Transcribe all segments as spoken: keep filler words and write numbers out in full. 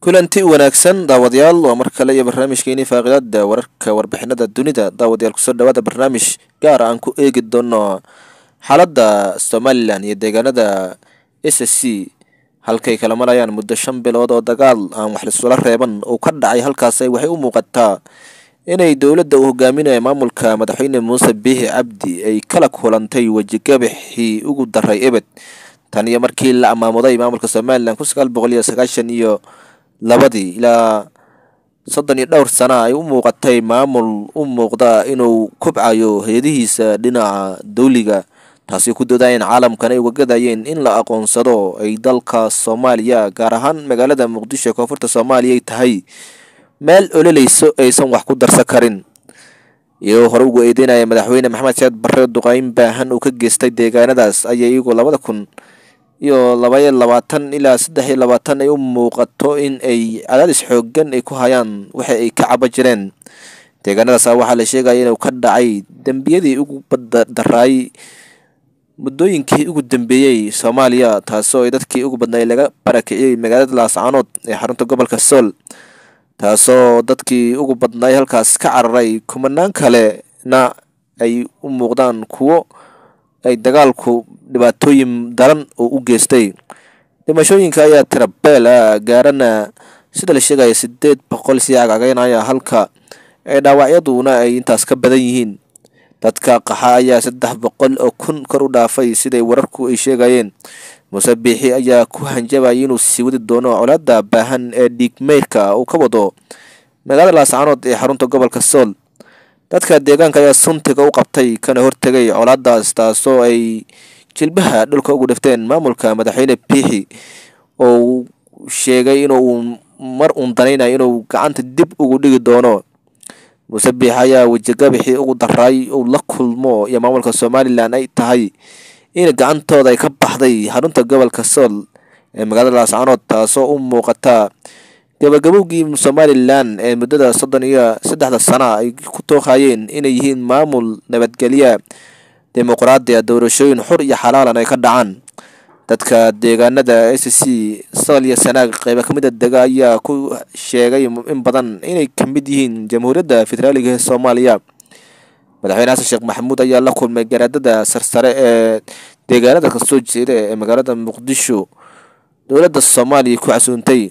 kulanti wanaagsan daawadayaal waa mar kale iyo barnaamijkeeni faaqidaada wararka warbixinada dunida daawadayaal kusoo dhawaada barnaamij gaar aan ku eegi doono xaaladda Somaliland iyo deegaanada S S C halkay kala marayaan muddo shan bilood oo dagaal aan wax la reeban oo ka dhacay halkaas ay waxay u muuqataa inay dawladda u hogaaminayaan maamulka madaxweyne Muuse Biixi Cabdi ay kala kulantay wajigabixii ugu daray ebed tan iyo markii la amaamuday maamulka Somaliland ku sagaal boqol iyo sagaashan iyo labadii ilaa soddon iyo dhowr sano ay u muuqatay maamul u muuqda inuu kubcayo hay'adihiisa dhinaca dawliga taasi ku doodayeen caalamkan ay wagadayeen in la aqoonsado ay dalka Soomaaliya gaar ahaan magaalada Muqdisho ee koonfurta Soomaaliya ay tahay meel ololeyso aysan wax ku darsan karin iyo hore ugu eedeynaya madaxweyne Maxamed Saad Barre duqayn baahan uu ka geystay deegaanadaas ayay iyagu labada kun iyo laba iyo labaatan ilaa saddex iyo labaatan ay u muuqato in ay cadaadis xooggan ay ku hayaan waxa ay ka caba jireen deegaanadaas waxaa la sheegay inuu ka dhacay dambiyadii ugu badda daray muddooyinkii ugu dambeeyay Soomaaliya taasoo ay dadkii ugu badnaa laga barakiciyay magaalada Laascaanood ee xarunta gobolka Sool taasoo dadkii ugu badnaa halkaas ka cararay kumanaan kale na ay u muuqdaan kuwo ay dagaalku dhibaatooyin daran oo u geystay dhimashooyinka ayaa tira beel gaarana sida la sheegay sideed boqol si cagaynaya halka ay dhaawacyaduna ay intaas ka badan yihiin dadka qaxa ayaa saddex boqol oo kun kor u dhaafay sida wararku ay sheegayeen Muuse Biixi ayaa ku hanjabay inuu sii wadi doono colaadda baahan ee dhigmeerka uu ka wado magaalada Laascaanood ee xarunta gobolka Sool dadka deegaanka ayaa suntiga u qabtay kana hortagay colaadaas taasoo ay jilbaha dhulka ugu dhifteen maamulka madaxweyne Biixi oo sheegay inuu mar uun danaynayo inuu gacanta dib ugu dhigi doono Muuse Biixi ayaa wajigabixii ugu daray oo la kulmo iyo maamulka Somaliland ay tahay in gacantooda ay ka baxday xarunta gobolka Sool ee magaalada Laascaanood taasoo u muuqata gabagabowgii Somaliland ee muddada soddon iyo saddex sano ay ku tooqayeen inay yihiin maamul nabadgelyo dimuqraadi ah doorashooyin xor iyo xalaal ah ay ka dhacaan dadka deegaanada S S C Sool iyo Sanaag qayb ka mid ah deegaanka ayaa ku sheegay in badan inay ka mid yihiin jamhuuriyadda federaalka ee Soomaaliya madaxweyne Xasan Sheekh Maxamuud ayaa la kulmay garaadada sarsare ee deegaanada ka soo jeeda ee magaalada Muqdisho dawladda Soomaaliya ku casuuntay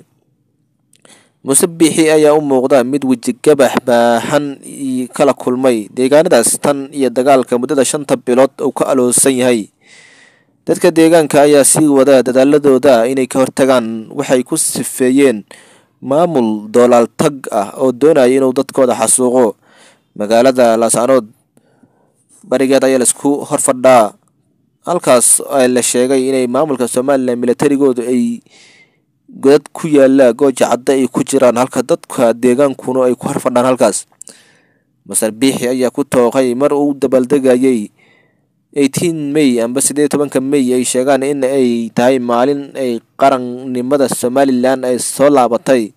Muuse Biixi ayaa u muuqda mid wajigabax baahan kala kulmay deegaanadaas tan iyo dagaalka muddada shanta bilood oo ka aloosan yahay dadka deegaanka ayaa sii wada dadaaladooda inay ka hortagaan waxay ku sifeeyeen maamul doolaal tag ah oo doonaya inuu dadkooda xasuuqo magaalada Laascaanood barigeed ayaa la isku horfadhaa halkaas la sheegay inay maamulka Somaliland militarigoodu ay godad ku yaala gooja cadda ay ku jiraan halka dadka deegaankuna ay ku horfadhaan halkaas Muuse Biixi ayaa ku tooqay mar uu dabaaldegayay eighteen May amba siddeed iyo tobanka May ay sheegaan in ay tahay maalin ay qarannimada Somaliland ay soo laabatay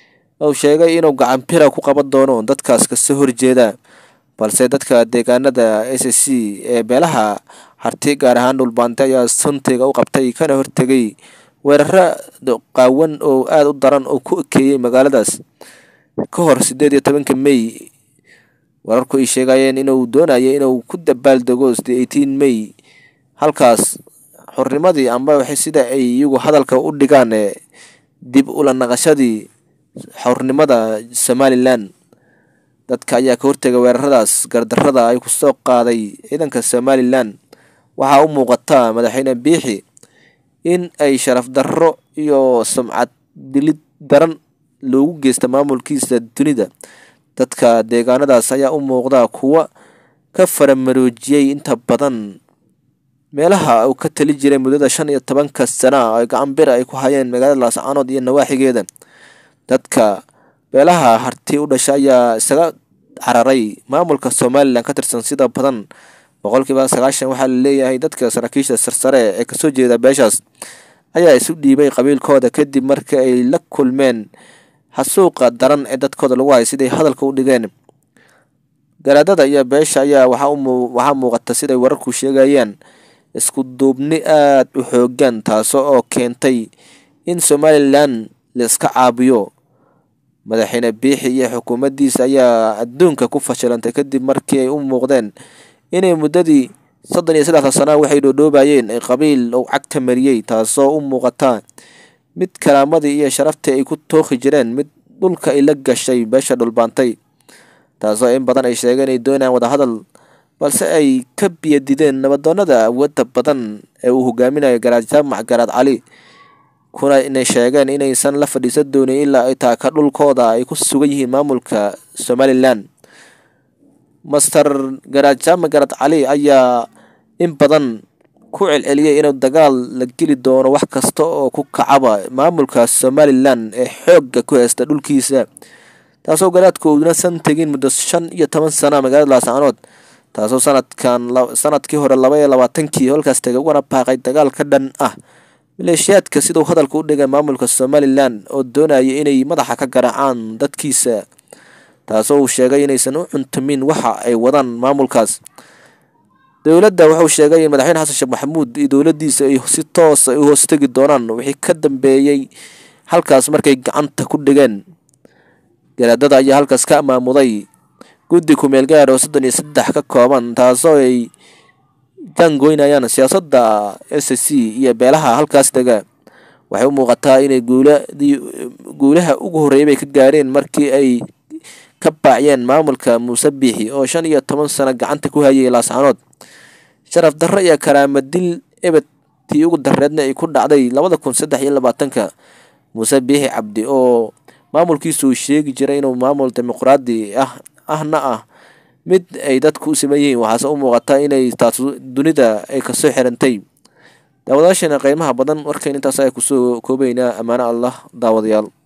oo sheegay inuu gacan bira ku qaban doono dadkaas ka soo horjeeda balse dadka deegaanada S S C ee beelaha harti gaar ahaan dhulbaante ayaa suntiga u qabtay kana hortagay weerara qaawan oo aad u daran oo ku ekeeyay magaaladaas ka hor siddeed iyo tobanka May wararku ay sheegayeen inuu doonayo inuu ku dabaaldego eighteen May halkaas xornimadii amba waxay sida ay iyagu hadalka u dhigaan dib u la naqashadii xornimada Somaliland dadka ayaa ka hortagay weeraradaas gardarrada ay ku soo qaaday ciidanka Somaliland waxa u muuqata madaxweyne Biixi in ay sharaf darro iyo sumcad dilid daran loogu geysto maamulkiisa dunida dadka deegaanadaas ayaa u muuqda kuwa ka faramaroojiyay inta badan meelaha uu ka tali jiray muddada shan iyo tobanka sano ay gacan bir ay ku hayeen magaalada Laascaanood iyo nawaaxigeeda dadka beelaha harti u dhashay ayaa isaga cararay maamulka Somaliland ka tirsan sida badan boqolkiiba sagaashan waxaa la leeyahay dadka saraakiisha sarsare ee ka soo jeeda beeshaas ayaa isu dhiibay qabiilkooda kadib markii ay la kulmeen xasuuqa daran ee dadkooda lagu hayay siday hadalka u dhigeen garaadada iyo beesha ayaa waxaa muuqata siday wararku sheegayaan isku duubni aad u xooggan taasoo oo keentay in Somaliland la iska caabiyo. Madaxweyne Biixi iyo xukuumaddiisa ayaa adduunka ku fashilantay kadib markii ay u muuqdeen inay muddadii soddon iyo saddex sano waxay dhoodhoobayeen ay qabiil oo cagta mariyay, taasoo u muuqata mid karaamadii iyo sharaftii ay ku tooqi jireen mid dhulka ay la gashay beesha dhulbaantay, taasoo in badan ay sheegeen ay doonayaan wadahadal balse ay ka biyadideen nabadoonnada awoodda badan ee uu hogaaminayo Garaad Jaamac Garaad Cali, kuna inay sheegeen inaysan la fadhiisan doonin ilaa ay taaka dhulkooda ay ku sugan yihiin maamulka Somaliland. Master Garaad Jaamac Garaad Cali ayaa in badan ku celceliyay inuu dagaal la geli doono wax kasta oo ku kacaba maamulka Somaliland ee xoogga ku haysta dhulkiisa, taasoo garaadkooduna san tegin muddo shan iyo toban sano magaalada Laascaanood, taasoo sanadkan sanadkii hore laba iyo labaatankii halkaas tegay ugana baaqay dagaal ka dhan ah maleeshiyaadka siduu hadalka u dhigay maamulka Somaliland oo doonaya inay madaxa ka garaacaan dadkiisa, taasoo uu sheegay inaysan u cuntumin waxa ay wadaan maamulkaas. Dowladda wuxuu sheegay in madaxweyne Xasan Sheekh Maxamuud iyo dowladdiisa ay si toos ah u hoostagi doonaan wixii ka dambeeyay halkaas markay gacanta ku dhigeen. Garaadada ayaa halkaas ka maamuday guddi ku meel gaar ah oo soddon iyo saddex ka kooban, taasoo ay jangoynayaan siyaasadda S C iyo beelaha halkaas dega. Waxay u muuqataa inay guuladii guulaha ugu horreeyay bay ka gaareen markii ay ka baaciyeen maamulka Muuse Biixi oo shan iyo toban sano gacanta ku hayay Laascaanood. Sharaf darro iyo karaama dil ebed tii ugu darreedna ay ku dhacday labada kun saddex iyo labaatanka. Muuse Biixi Cabdi oo maamulkiisu sheegi jiray inuu maamul dimuqraadi ah ahna ah mid ay dadku u sameeyeen, waxaase u muuqata inay taas dunida ay ka soo xirantay. Daawadayaasheena qiimaha badan warkeen intaas ay ku soo koobaynaa. Amaana Allah daawadayaal.